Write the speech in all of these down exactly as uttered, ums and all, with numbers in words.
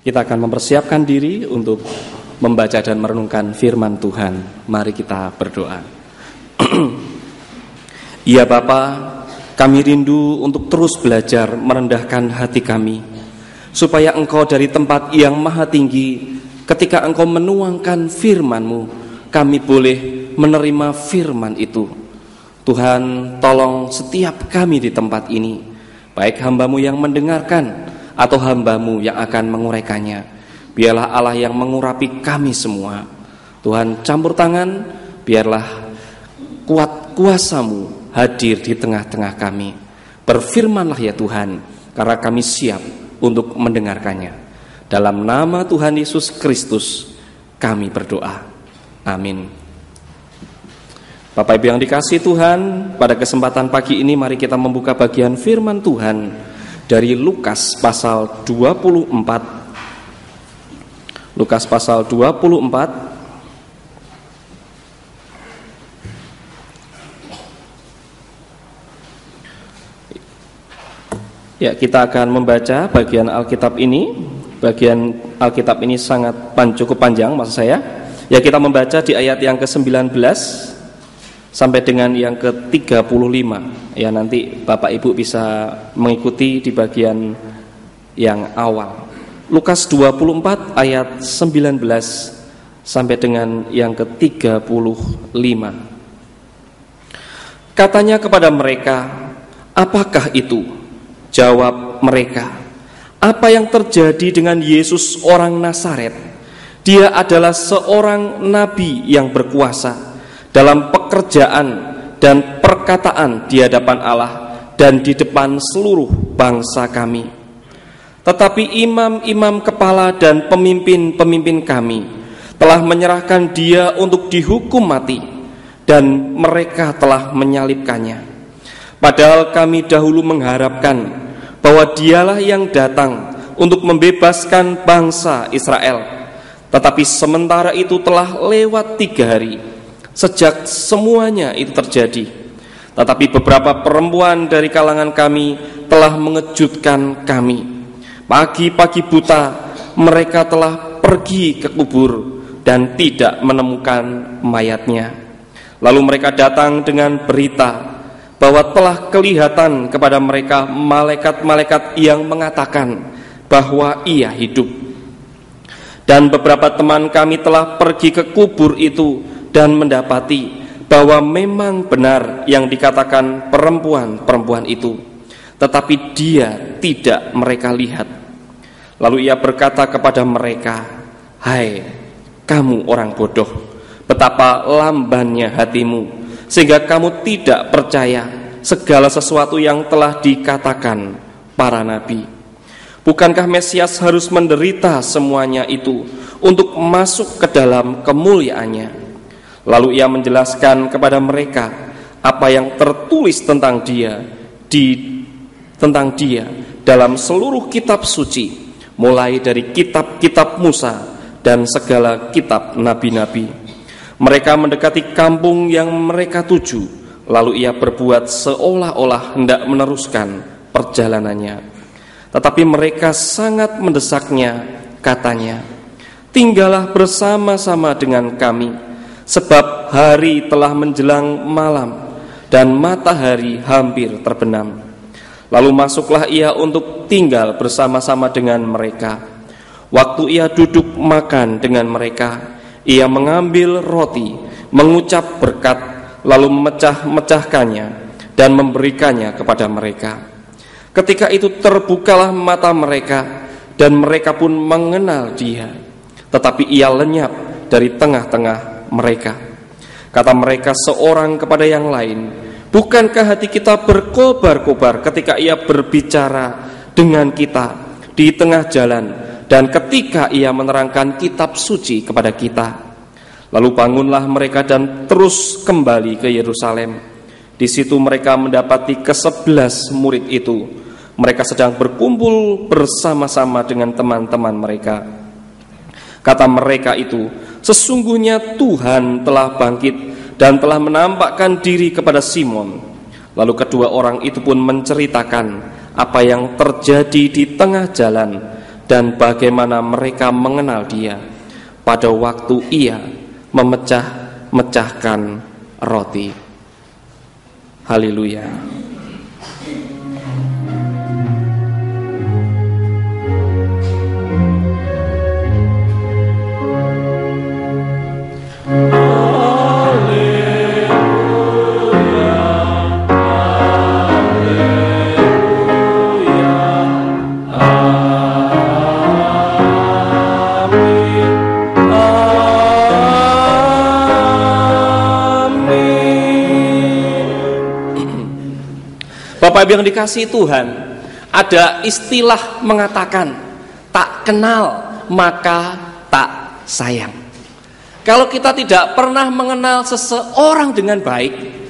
Kita akan mempersiapkan diri untuk membaca dan merenungkan firman Tuhan. Mari kita berdoa. Ya Bapa, kami rindu untuk terus belajar merendahkan hati kami, supaya Engkau dari tempat yang maha tinggi, ketika Engkau menuangkan firman-Mu, kami boleh menerima firman itu. Tuhan, tolong setiap kami di tempat ini, baik hamba-Mu yang mendengarkan atau hamba-Mu yang akan menguraikannya, biarlah Allah yang mengurapi kami semua. Tuhan, campur tangan, biarlah kuat kuasa-Mu hadir di tengah-tengah kami. Berfirmanlah ya Tuhan, karena kami siap untuk mendengarkannya. Dalam nama Tuhan Yesus Kristus kami berdoa. Amin. Bapak Ibu yang dikasihi Tuhan, pada kesempatan pagi ini mari kita membuka bagian firman Tuhan dari Lukas pasal dua puluh empat. Lukas pasal dua puluh empat. Ya, kita akan membaca bagian Alkitab ini. Bagian Alkitab ini sangat pan, cukup panjang maksud saya. Ya, kita membaca di ayat yang ke sembilan belas sampai dengan yang ke tiga puluh lima. Ya, nanti Bapak Ibu bisa mengikuti di bagian yang awal. Lukas dua puluh empat ayat sembilan belas sampai dengan yang ke tiga puluh lima. Katanya kepada mereka, "Apakah itu?" Jawab mereka, "Apa yang terjadi dengan Yesus orang Nazaret? Dia adalah seorang nabi yang berkuasa dalam pekerjaan dan perkataan di hadapan Allah dan di depan seluruh bangsa kami. Tetapi imam-imam kepala dan pemimpin-pemimpin kami telah menyerahkan dia untuk dihukum mati, dan mereka telah menyalibkannya. Padahal kami dahulu mengharapkan bahwa dialah yang datang untuk membebaskan bangsa Israel. Tetapi sementara itu telah lewat tiga hari sejak semuanya itu terjadi. Tetapi beberapa perempuan dari kalangan kami telah mengejutkan kami. Pagi-pagi buta mereka telah pergi ke kubur dan tidak menemukan mayatnya. Lalu mereka datang dengan berita bahwa telah kelihatan kepada mereka malaikat-malaikat yang mengatakan bahwa ia hidup. Dan beberapa teman kami telah pergi ke kubur itu dan mendapati bahwa memang benar yang dikatakan perempuan-perempuan itu, tetapi dia tidak mereka lihat. Lalu ia berkata kepada mereka, 'Hai kamu orang bodoh, betapa lambannya hatimu, sehingga kamu tidak percaya segala sesuatu yang telah dikatakan para nabi. Bukankah Mesias harus menderita semuanya itu untuk masuk ke dalam kemuliaannya?' Lalu ia menjelaskan kepada mereka apa yang tertulis tentang dia di tentang dia dalam seluruh kitab suci, mulai dari kitab-kitab Musa dan segala kitab nabi-nabi. Mereka mendekati kampung yang mereka tuju, lalu ia berbuat seolah-olah hendak meneruskan perjalanannya. Tetapi mereka sangat mendesaknya, katanya, 'Tinggallah bersama-sama dengan kami, sebab hari telah menjelang malam dan matahari hampir terbenam.' Lalu masuklah ia untuk tinggal bersama-sama dengan mereka. Waktu ia duduk makan dengan mereka, ia mengambil roti, mengucap berkat, lalu memecah-mecahkannya dan memberikannya kepada mereka. Ketika itu terbukalah mata mereka, dan mereka pun mengenal dia. Tetapi ia lenyap dari tengah-tengah mereka. Kata mereka seorang kepada yang lain, 'Bukankah hati kita berkobar-kobar ketika ia berbicara dengan kita di tengah jalan, dan ketika ia menerangkan kitab suci kepada kita?' Lalu bangunlah mereka dan terus kembali ke Yerusalem. Di situ mereka mendapati kesebelas murid itu. Mereka sedang berkumpul bersama-sama dengan teman-teman mereka. Kata mereka itu, 'Sesungguhnya Tuhan telah bangkit dan telah menampakkan diri kepada Simon.' Lalu kedua orang itu pun menceritakan apa yang terjadi di tengah jalan dan bagaimana mereka mengenal Dia pada waktu Ia memecah-mecahkan roti. Haleluya. Bapak Ibu yang dikasihi Tuhan, ada istilah mengatakan tak kenal maka tak sayang. Kalau kita tidak pernah mengenal seseorang dengan baik,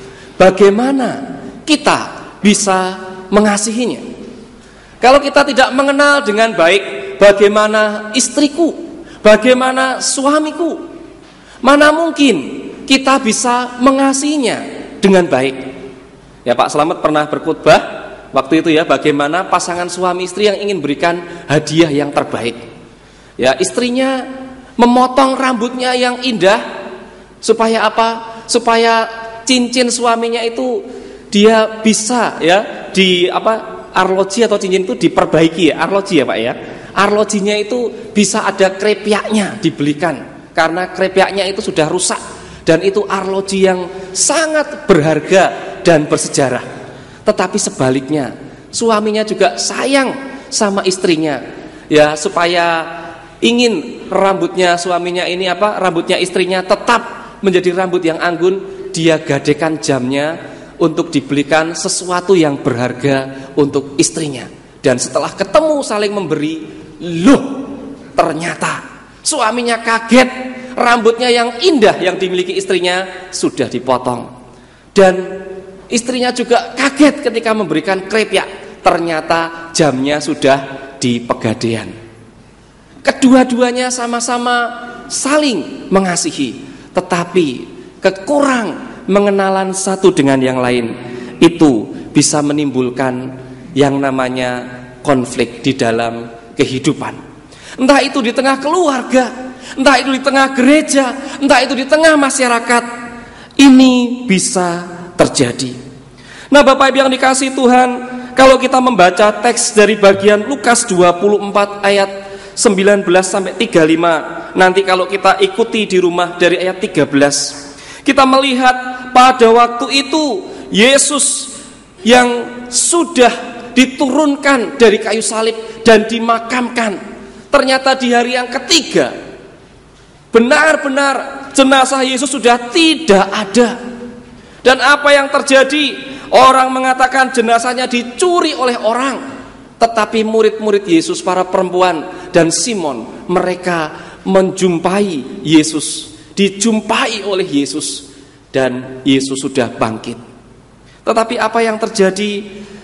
bagaimana kita bisa mengasihinya? Kalau kita tidak mengenal dengan baik, bagaimana istriku? Bagaimana suamiku? Mana mungkin kita bisa mengasihinya dengan baik? Ya, Pak Slamet pernah berkhotbah waktu itu ya, bagaimana pasangan suami istri yang ingin berikan hadiah yang terbaik. Ya, istrinya memotong rambutnya yang indah supaya apa? Supaya cincin suaminya itu dia bisa ya di apa? Arloji atau cincin itu diperbaiki ya, arloji ya Pak ya. Arlojinya itu bisa ada krepyaknya dibelikan karena krepyaknya itu sudah rusak, dan itu arloji yang sangat berharga dan bersejarah. Tetapi sebaliknya, suaminya juga sayang sama istrinya, ya, supaya ingin rambutnya suaminya ini apa? Rambutnya istrinya tetap menjadi rambut yang anggun, dia gadekan jamnya untuk dibelikan sesuatu yang berharga untuk istrinya. Dan setelah ketemu saling memberi, loh, ternyata suaminya kaget, rambutnya yang indah yang dimiliki istrinya sudah dipotong. Dan istrinya juga kaget ketika memberikan krepyak, ternyata jamnya sudah di pegadaian. Kedua-duanya sama-sama saling mengasihi, tetapi kekurang mengenalan satu dengan yang lain itu bisa menimbulkan yang namanya konflik di dalam kehidupan. Entah itu di tengah keluarga, entah itu di tengah gereja, entah itu di tengah masyarakat, ini bisa terjadi. Nah, Bapak Ibu yang dikasihi Tuhan, kalau kita membaca teks dari bagian Lukas dua puluh empat ayat sembilan belas sampai tiga puluh lima, nanti kalau kita ikuti di rumah dari ayat tiga belas, kita melihat pada waktu itu Yesus yang sudah diturunkan dari kayu salib dan dimakamkan, ternyata di hari yang ketiga benar-benar jenazah Yesus sudah tidak ada. Dan apa yang terjadi? Orang mengatakan jenazahnya dicuri oleh orang, tetapi murid-murid Yesus, para perempuan dan Simon, mereka menjumpai Yesus, dijumpai oleh Yesus, dan Yesus sudah bangkit. Tetapi apa yang terjadi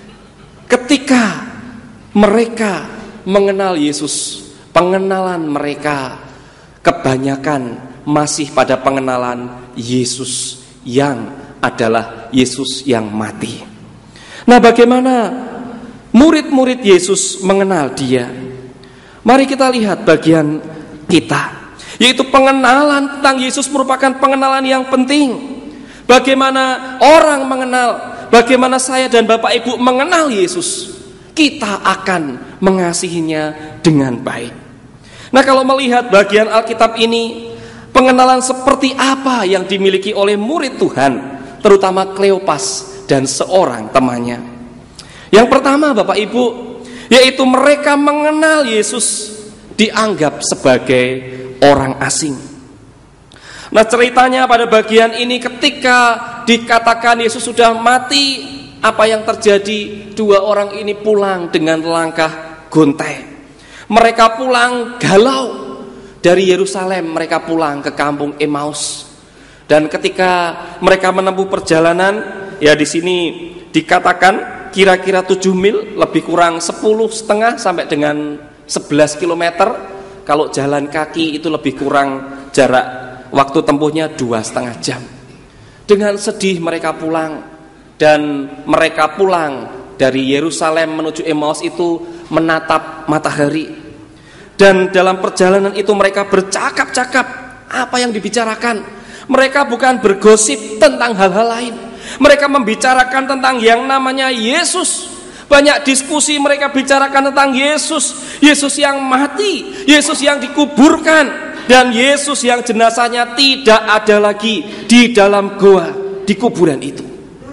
ketika mereka mengenal Yesus? Pengenalan mereka kebanyakan masih pada pengenalan Yesus yang adalah Yesus yang mati. Nah, bagaimana murid-murid Yesus mengenal Dia? Mari kita lihat bagian kita, yaitu pengenalan tentang Yesus merupakan pengenalan yang penting. Bagaimana orang mengenal, bagaimana saya dan Bapak Ibu mengenal Yesus, kita akan mengasihinya dengan baik. Nah, kalau melihat bagian Alkitab ini, pengenalan seperti apa yang dimiliki oleh murid Tuhan, terutama Kleopas dan seorang temannya. Yang pertama, Bapak Ibu, yaitu mereka mengenal Yesus dianggap sebagai orang asing. Nah, ceritanya pada bagian ini ketika dikatakan Yesus sudah mati, apa yang terjadi? Dua orang ini pulang dengan langkah gontai. Mereka pulang galau dari Yerusalem, mereka pulang ke kampung Emmaus. Dan ketika mereka menempuh perjalanan, ya di sini dikatakan kira-kira tujuh mil, lebih kurang sepuluh setengah sampai dengan sebelas kilometer. Kalau jalan kaki itu lebih kurang jarak waktu tempuhnya dua setengah jam. Dengan sedih mereka pulang, dan mereka pulang dari Yerusalem menuju Emmaus itu menatap matahari. Dan dalam perjalanan itu mereka bercakap-cakap. Apa yang dibicarakan? Mereka bukan bergosip tentang hal-hal lain. Mereka membicarakan tentang yang namanya Yesus. Banyak diskusi mereka bicarakan tentang Yesus. Yesus yang mati, Yesus yang dikuburkan, dan Yesus yang jenazahnya tidak ada lagi di dalam goa, di kuburan itu.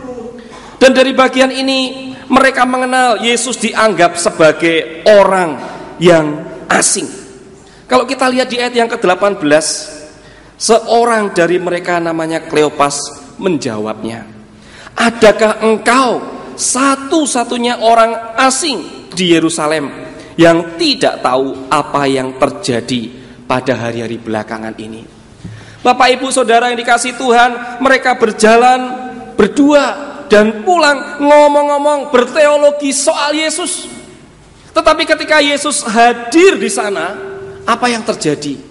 Dan dari bagian ini mereka mengenal Yesus dianggap sebagai orang yang asing. Kalau kita lihat di ayat yang ke delapan belas, seorang dari mereka namanya Kleopas menjawabnya, adakah engkau satu-satunya orang asing di Yerusalem yang tidak tahu apa yang terjadi pada hari-hari belakangan ini? Bapak, ibu, saudara yang dikasihi Tuhan, mereka berjalan berdua dan pulang ngomong-ngomong berteologi soal Yesus. Tetapi ketika Yesus hadir di sana, apa yang terjadi?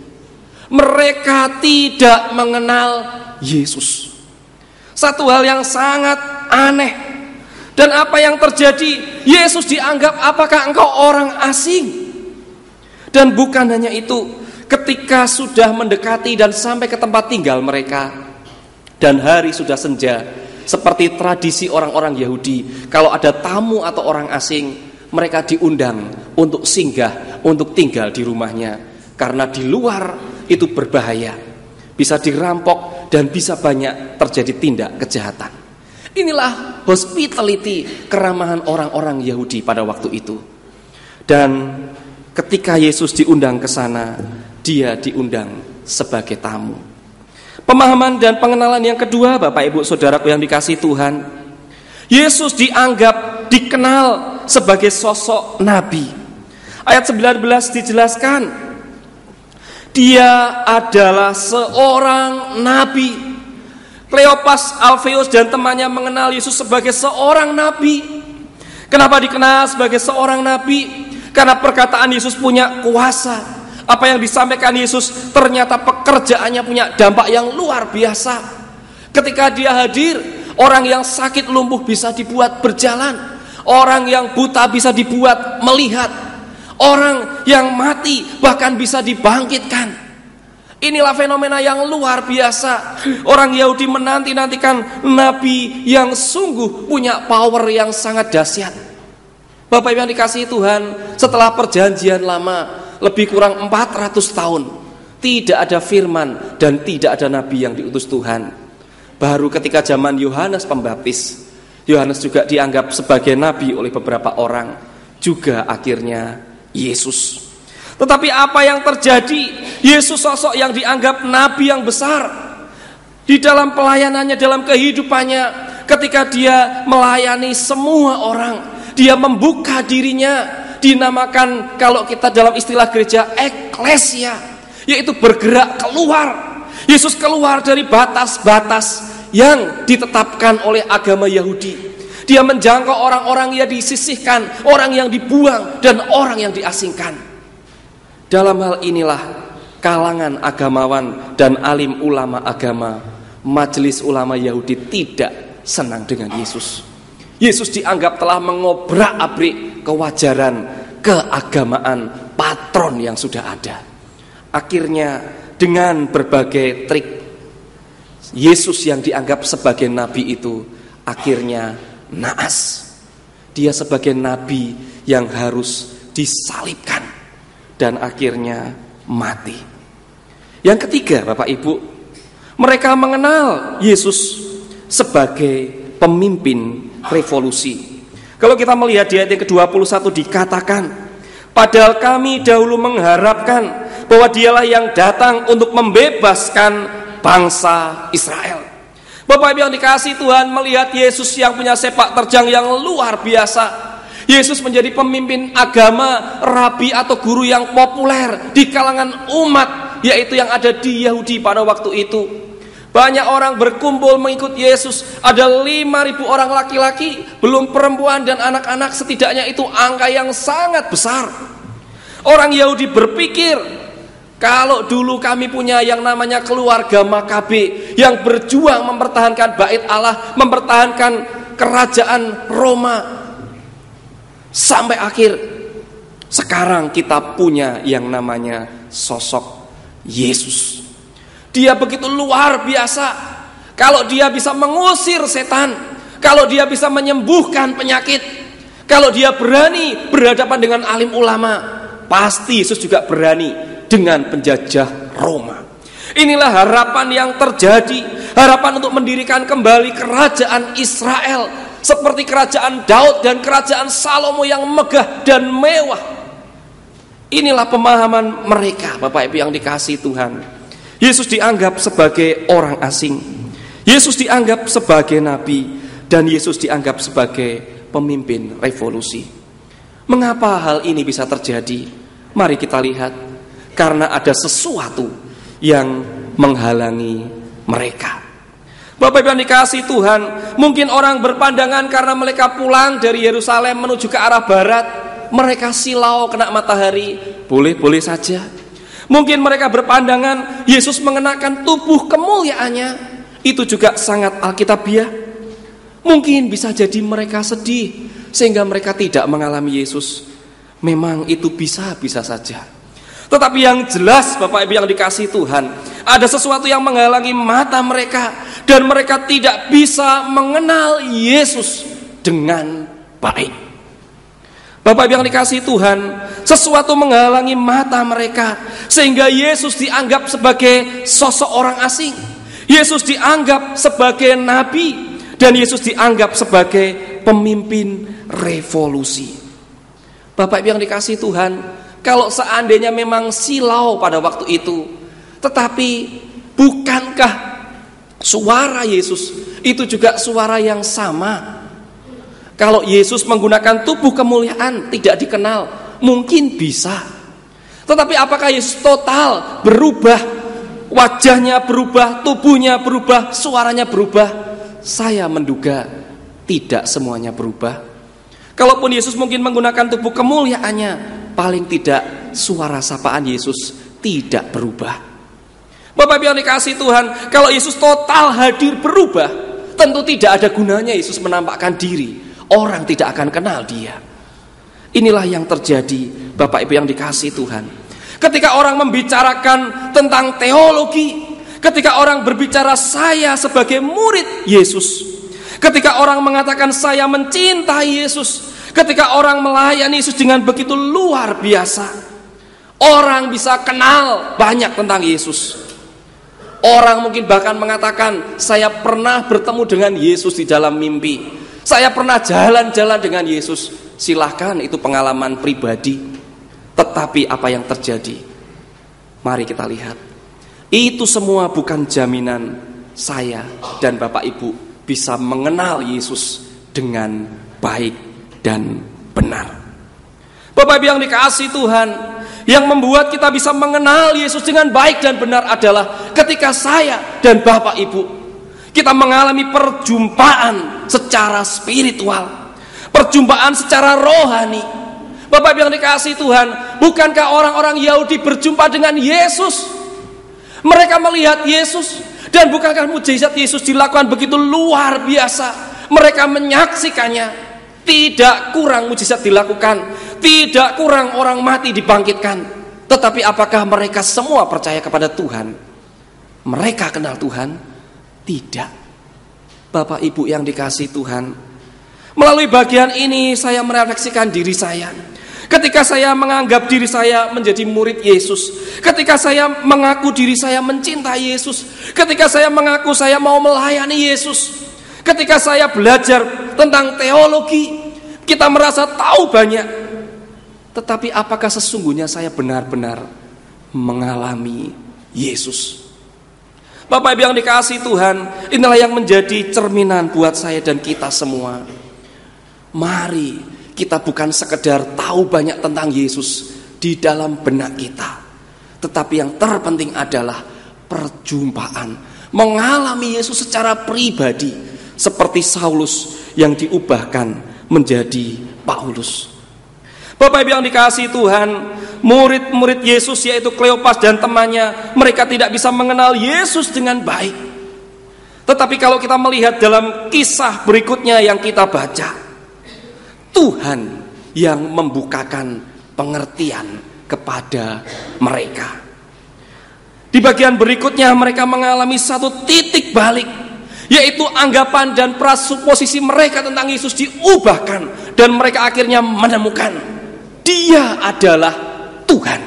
Mereka tidak mengenal Yesus. Satu hal yang sangat aneh. Dan apa yang terjadi? Yesus dianggap, apakah engkau orang asing? Dan bukan hanya itu, ketika sudah mendekati dan sampai ke tempat tinggal mereka, dan hari sudah senja, seperti tradisi orang-orang Yahudi, kalau ada tamu atau orang asing, mereka diundang untuk singgah, untuk tinggal di rumahnya. Karena di luar itu berbahaya, bisa dirampok dan bisa banyak terjadi tindak kejahatan. Inilah hospitality, keramahan orang-orang Yahudi pada waktu itu. Dan ketika Yesus diundang ke sana, dia diundang sebagai tamu. Pemahaman dan pengenalan yang kedua, Bapak, Ibu, saudaraku yang dikasihi Tuhan, Yesus dianggap, dikenal sebagai sosok nabi. Ayat sembilan belas dijelaskan, dia adalah seorang nabi. Kleopas, Alfeus dan temannya mengenal Yesus sebagai seorang nabi. Kenapa dikenal sebagai seorang nabi? Karena perkataan Yesus punya kuasa. Apa yang disampaikan Yesus ternyata pekerjaannya punya dampak yang luar biasa. Ketika dia hadir, orang yang sakit lumpuh bisa dibuat berjalan, orang yang buta bisa dibuat melihat, orang yang mati bahkan bisa dibangkitkan. Inilah fenomena yang luar biasa. Orang Yahudi menanti-nantikan nabi yang sungguh punya power yang sangat dahsyat. Bapak Ibu yang dikasihi Tuhan, setelah perjanjian lama lebih kurang empat ratus tahun, tidak ada firman dan tidak ada nabi yang diutus Tuhan. Baru ketika zaman Yohanes Pembaptis, Yohanes juga dianggap sebagai nabi oleh beberapa orang, juga akhirnya Yesus. Tetapi apa yang terjadi? Yesus sosok yang dianggap nabi yang besar. Di dalam pelayanannya, dalam kehidupannya, ketika dia melayani semua orang, dia membuka dirinya, dinamakan kalau kita dalam istilah gereja eklesia, yaitu bergerak keluar. Yesus keluar dari batas-batas yang ditetapkan oleh agama Yahudi. Dia menjangkau orang-orang yang disisihkan, orang yang dibuang, dan orang yang diasingkan. Dalam hal inilah kalangan agamawan dan alim ulama agama, majelis ulama Yahudi tidak senang dengan Yesus. Yesus dianggap telah mengobrak-abrik kewajaran keagamaan patron yang sudah ada. Akhirnya dengan berbagai trik, Yesus yang dianggap sebagai nabi itu akhirnya naas. Dia sebagai nabi yang harus disalibkan dan akhirnya mati. Yang ketiga, Bapak Ibu, mereka mengenal Yesus sebagai pemimpin revolusi. Kalau kita melihat di ayat yang ke dua puluh satu dikatakan, padahal kami dahulu mengharapkan bahwa dialah yang datang untuk membebaskan bangsa Israel. Bapak Ibu yang dikasihi Tuhan, melihat Yesus yang punya sepak terjang yang luar biasa. Yesus menjadi pemimpin agama, rabi atau guru yang populer di kalangan umat, yaitu yang ada di Yahudi pada waktu itu. Banyak orang berkumpul mengikut Yesus. Ada lima ribu orang laki-laki, belum perempuan dan anak-anak, setidaknya itu angka yang sangat besar. Orang Yahudi berpikir, kalau dulu kami punya yang namanya keluarga Makabe yang berjuang mempertahankan bait Allah, mempertahankan kerajaan Roma sampai akhir, Sekarang kita punya yang namanya sosok Yesus. Dia begitu luar biasa. Kalau dia bisa mengusir setan, kalau dia bisa menyembuhkan penyakit, kalau dia berani berhadapan dengan alim ulama, pasti Yesus juga berani dengan penjajah Roma. Inilah harapan yang terjadi, harapan untuk mendirikan kembali kerajaan Israel seperti kerajaan Daud dan kerajaan Salomo yang megah dan mewah. Inilah pemahaman mereka, Bapak Ibu yang dikasihi Tuhan. Yesus dianggap sebagai orang asing, Yesus dianggap sebagai nabi, dan Yesus dianggap sebagai pemimpin revolusi. Mengapa hal ini bisa terjadi? Mari kita lihat. Karena ada sesuatu yang menghalangi mereka. Bapak Ibu yang dikasihi Tuhan, mungkin orang berpandangan karena mereka pulang dari Yerusalem menuju ke arah barat, mereka silau kena matahari. Boleh-boleh saja. Mungkin mereka berpandangan Yesus mengenakan tubuh kemuliaannya, itu juga sangat alkitabiah. Mungkin bisa jadi mereka sedih sehingga mereka tidak mengalami Yesus. Memang itu bisa-bisa saja. Tetapi yang jelas Bapak Ibu yang dikasihi Tuhan, ada sesuatu yang menghalangi mata mereka, dan mereka tidak bisa mengenal Yesus dengan baik. Bapak Ibu yang dikasihi Tuhan, sesuatu menghalangi mata mereka sehingga Yesus dianggap sebagai sosok orang asing, Yesus dianggap sebagai nabi, dan Yesus dianggap sebagai pemimpin revolusi. Bapak Ibu yang dikasihi Tuhan, kalau seandainya memang silau pada waktu itu, tetapi bukankah suara Yesus itu juga suara yang sama? Kalau Yesus menggunakan tubuh kemuliaan tidak dikenal, mungkin bisa. Tetapi apakah Yesus total berubah? Wajahnya berubah, tubuhnya berubah, suaranya berubah? Saya menduga tidak semuanya berubah. Kalaupun Yesus mungkin menggunakan tubuh kemuliaannya, paling tidak suara sapaan Yesus tidak berubah. Bapak Ibu yang dikasihi Tuhan, kalau Yesus total hadir berubah, tentu tidak ada gunanya Yesus menampakkan diri. Orang tidak akan kenal dia. Inilah yang terjadi Bapak Ibu yang dikasihi Tuhan. Ketika orang membicarakan tentang teologi, ketika orang berbicara saya sebagai murid Yesus, ketika orang mengatakan saya mencintai Yesus, ketika orang melayani Yesus dengan begitu luar biasa, orang bisa kenal banyak tentang Yesus. Orang mungkin bahkan mengatakan saya pernah bertemu dengan Yesus di dalam mimpi, saya pernah jalan-jalan dengan Yesus. Silahkan, itu pengalaman pribadi. Tetapi apa yang terjadi? Mari kita lihat. Itu semua bukan jaminan saya dan Bapak Ibu bisa mengenal Yesus dengan baik dan benar. Bapak Ibu yang dikasihi Tuhan, yang membuat kita bisa mengenal Yesus dengan baik dan benar adalah ketika saya dan Bapak Ibu kita mengalami perjumpaan secara spiritual, perjumpaan secara rohani. Bapak Ibu yang dikasihi Tuhan, bukankah orang-orang Yahudi berjumpa dengan Yesus? Mereka melihat Yesus, dan bukankah mukjizat Yesus dilakukan begitu luar biasa? Mereka menyaksikannya. Tidak kurang mukjizat dilakukan, tidak kurang orang mati dibangkitkan. Tetapi apakah mereka semua percaya kepada Tuhan? Mereka kenal Tuhan? Tidak. Bapak Ibu yang dikasihi Tuhan, melalui bagian ini saya merefleksikan diri saya. Ketika saya menganggap diri saya menjadi murid Yesus, ketika saya mengaku diri saya mencintai Yesus, ketika saya mengaku saya mau melayani Yesus, ketika saya belajar tentang teologi, kita merasa tahu banyak. Tetapi apakah sesungguhnya saya benar-benar mengalami Yesus? Bapak Ibu yang dikasihi Tuhan, inilah yang menjadi cerminan buat saya dan kita semua. Mari kita bukan sekedar tahu banyak tentang Yesus di dalam benak kita, tetapi yang terpenting adalah perjumpaan, mengalami Yesus secara pribadi, seperti Saulus yang diubahkan menjadi Paulus. Bapak Ibu yang dikasihi Tuhan, murid-murid Yesus yaitu Kleopas dan temannya, mereka tidak bisa mengenal Yesus dengan baik. Tetapi kalau kita melihat dalam kisah berikutnya yang kita baca, Tuhan yang membukakan pengertian kepada mereka. Di bagian berikutnya mereka mengalami satu titik balik, yaitu anggapan dan prasuposisi mereka tentang Yesus diubahkan, dan mereka akhirnya menemukan Dia adalah Tuhan.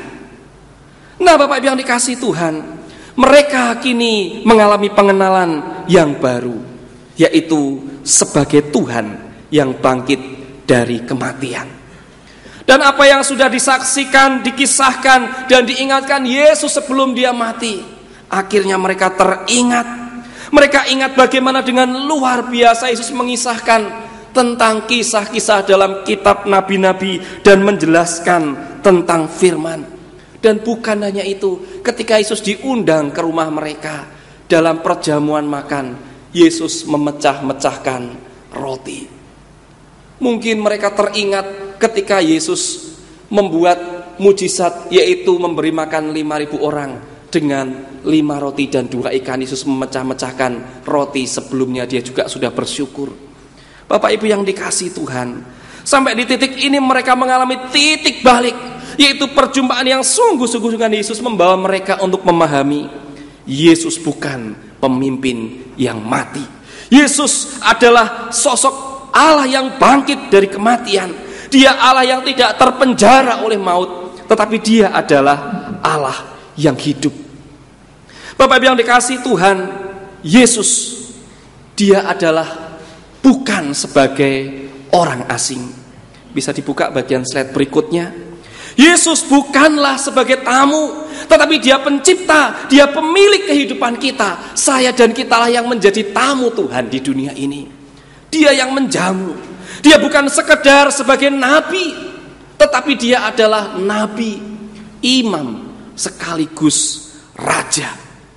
Nah, Bapak Ibu yang dikasihi Tuhan, mereka kini mengalami pengenalan yang baru, yaitu sebagai Tuhan yang bangkit dari kematian. Dan apa yang sudah disaksikan, dikisahkan, dan diingatkan Yesus sebelum Dia mati, akhirnya mereka teringat. Mereka ingat bagaimana dengan luar biasa Yesus mengisahkan tentang kisah-kisah dalam kitab nabi-nabi dan menjelaskan tentang firman. Dan bukan hanya itu, ketika Yesus diundang ke rumah mereka dalam perjamuan makan, Yesus memecah-mecahkan roti. Mungkin mereka teringat ketika Yesus membuat mujizat, yaitu memberi makan lima ribu orang dengan lima roti dan dua ikan. Yesus memecah-mecahkan roti, sebelumnya Dia juga sudah bersyukur. Bapak Ibu yang dikasihi Tuhan, sampai di titik ini mereka mengalami titik balik, yaitu perjumpaan yang sungguh-sungguh dengan Yesus membawa mereka untuk memahami Yesus bukan pemimpin yang mati. Yesus adalah sosok Allah yang bangkit dari kematian. Dia Allah yang tidak terpenjara oleh maut, tetapi Dia adalah Allah yang hidup. Bapak Ibu yang dikasihi Tuhan, Yesus, Dia adalah bukan sebagai orang asing. Bisa dibuka bagian slide berikutnya. Yesus bukanlah sebagai tamu, tetapi Dia pencipta, Dia pemilik kehidupan kita. Saya dan kitalah yang menjadi tamu Tuhan di dunia ini. Dia yang menjamu. Dia bukan sekedar sebagai nabi, tetapi Dia adalah nabi, imam, sekaligus raja.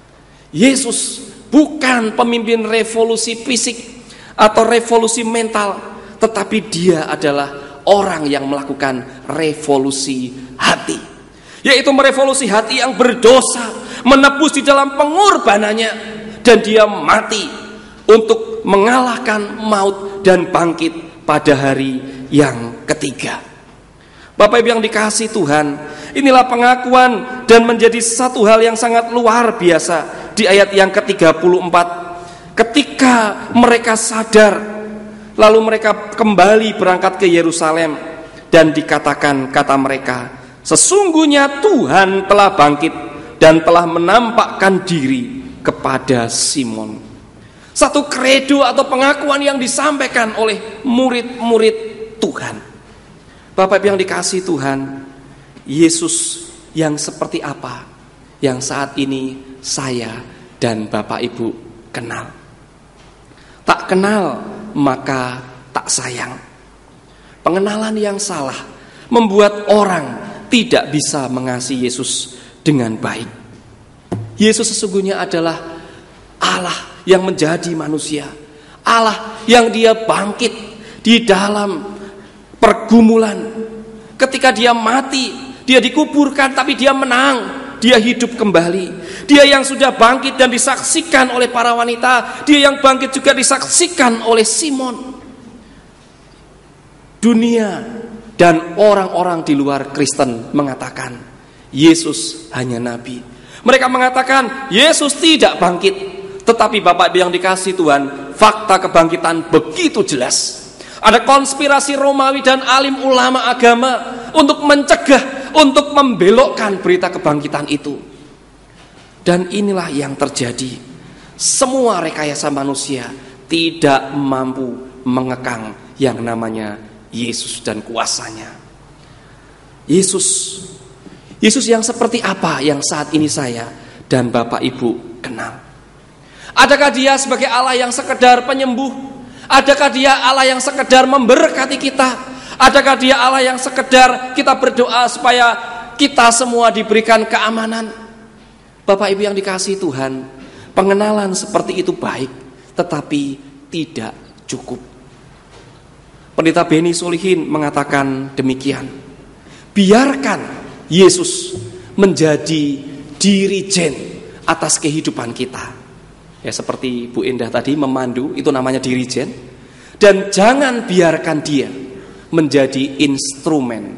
Yesus bukan pemimpin revolusi fisik atau revolusi mental, tetapi Dia adalah orang yang melakukan revolusi hati, yaitu merevolusi hati yang berdosa, menebus di dalam pengorbanannya, dan Dia mati untuk mengalahkan maut dan bangkit pada hari yang ketiga. Bapak Ibu yang dikasihi Tuhan, inilah pengakuan dan menjadi satu hal yang sangat luar biasa di ayat yang ke tiga puluh empat. Ketika mereka sadar, lalu mereka kembali berangkat ke Yerusalem, dan dikatakan kata mereka, sesungguhnya Tuhan telah bangkit dan telah menampakkan diri kepada Simon. Satu kredo atau pengakuan yang disampaikan oleh murid-murid Tuhan. Bapak Ibu yang dikasihi Tuhan, Yesus yang seperti apa yang saat ini saya dan Bapak Ibu kenal? Tak kenal maka tak sayang. Pengenalan yang salah membuat orang tidak bisa mengasihi Yesus dengan baik. Yesus sesungguhnya adalah Allah yang menjadi manusia, Allah yang Dia bangkit di dalam pergumulan. Ketika Dia mati, Dia dikuburkan, tapi Dia menang, Dia hidup kembali. Dia yang sudah bangkit dan disaksikan oleh para wanita, Dia yang bangkit juga disaksikan oleh Simon. Dunia dan orang-orang di luar Kristen mengatakan Yesus hanya nabi. Mereka mengatakan Yesus tidak bangkit. Tetapi Bapak Ibu yang dikasihi Tuhan, fakta kebangkitan begitu jelas. Ada konspirasi Romawi dan alim ulama agama untuk mencegah, untuk membelokkan berita kebangkitan itu. Dan inilah yang terjadi. Semua rekayasa manusia tidak mampu mengekang yang namanya Yesus dan kuasanya. Yesus, Yesus yang seperti apa yang saat ini saya dan Bapak Ibu kenal? Adakah Dia sebagai Allah yang sekedar penyembuh? Adakah Dia Allah yang sekedar memberkati kita? Adakah Dia Allah yang sekedar kita berdoa supaya kita semua diberikan keamanan? Bapak Ibu yang dikasihi Tuhan, pengenalan seperti itu baik, tetapi tidak cukup. Pendeta Beni Solihin mengatakan demikian. Biarkan Yesus menjadi dirijen atas kehidupan kita. Ya, seperti Bu Endah tadi memandu, itu namanya dirijen. Dan jangan biarkan Dia menjadi instrumen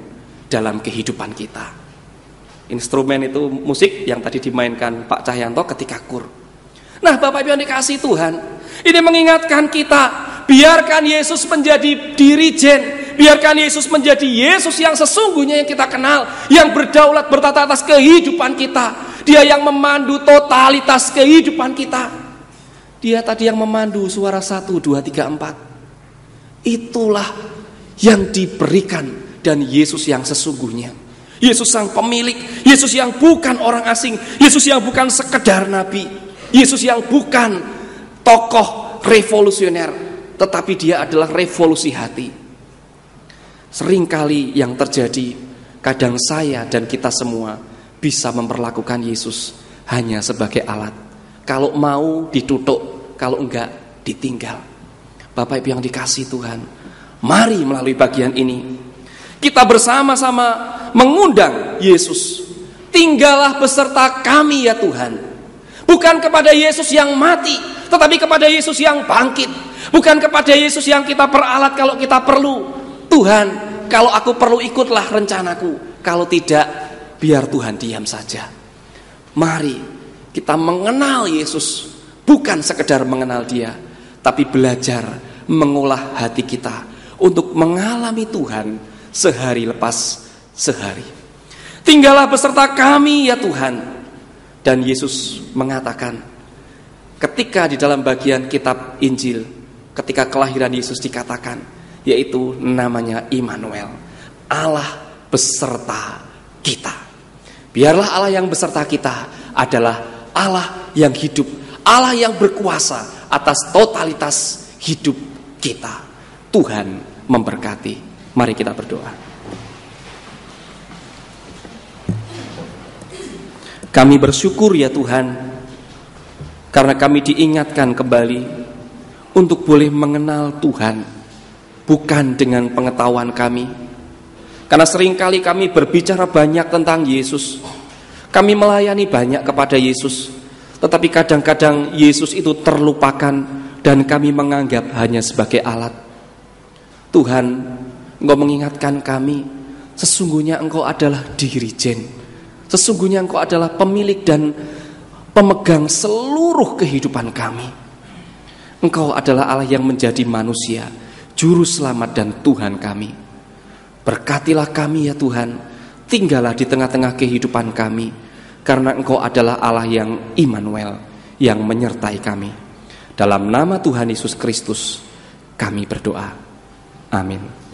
dalam kehidupan kita. Instrumen itu musik yang tadi dimainkan Pak Cahyanto ketika kur. Nah, Bapak Ibu yang dikasihi Tuhan, ini mengingatkan kita, biarkan Yesus menjadi dirijen, biarkan Yesus menjadi Yesus yang sesungguhnya yang kita kenal, yang berdaulat bertata atas kehidupan kita. Dia yang memandu totalitas kehidupan kita. Dia tadi yang memandu suara satu, dua, tiga, empat. Itulah yang diberikan dan Yesus yang sesungguhnya. Yesus sang pemilik, Yesus yang bukan orang asing, Yesus yang bukan sekedar nabi, Yesus yang bukan tokoh revolusioner, tetapi dia adalah revolusi hati. Seringkali yang terjadi, kadang saya dan kita semua bisa memperlakukan Yesus hanya sebagai alat. Kalau mau ditutup, kalau enggak ditinggal. Bapak Ibu yang dikasihi Tuhan, mari melalui bagian ini kita bersama-sama mengundang Yesus. Tinggallah beserta kami ya Tuhan. Bukan kepada Yesus yang mati, tetapi kepada Yesus yang bangkit. Bukan kepada Yesus yang kita peralat kalau kita perlu. Tuhan, kalau aku perlu ikutlah rencanaku. Kalau tidak, biar Tuhan diam saja. Mari kita mengenal Yesus. Bukan sekedar mengenal dia, tapi belajar mengolah hati kita untuk mengalami Tuhan sehari lepas sehari. Tinggallah beserta kami ya Tuhan. Dan Yesus mengatakan, ketika di dalam bagian kitab Injil, ketika kelahiran Yesus dikatakan, yaitu namanya Immanuel, Allah beserta kita. Biarlah Allah yang beserta kita adalah Allah yang hidup, Allah yang berkuasa atas totalitas hidup kita. Tuhan memberkati. Mari kita berdoa. Kami bersyukur ya Tuhan, karena kami diingatkan kembali untuk boleh mengenal Tuhan, bukan dengan pengetahuan kami. Karena seringkali kami berbicara banyak tentang Yesus, kami melayani banyak kepada Yesus, tetapi kadang-kadang Yesus itu terlupakan dan kami menganggap hanya sebagai alat. Tuhan, Engkau mengingatkan kami, sesungguhnya Engkau adalah dirijen, sesungguhnya Engkau adalah pemilik dan pemegang seluruh kehidupan kami. Engkau adalah Allah yang menjadi manusia, juru selamat dan Tuhan kami. Berkatilah kami ya Tuhan, tinggallah di tengah-tengah kehidupan kami, karena Engkau adalah Allah yang Immanuel, yang menyertai kami. Dalam nama Tuhan Yesus Kristus kami berdoa. Amin.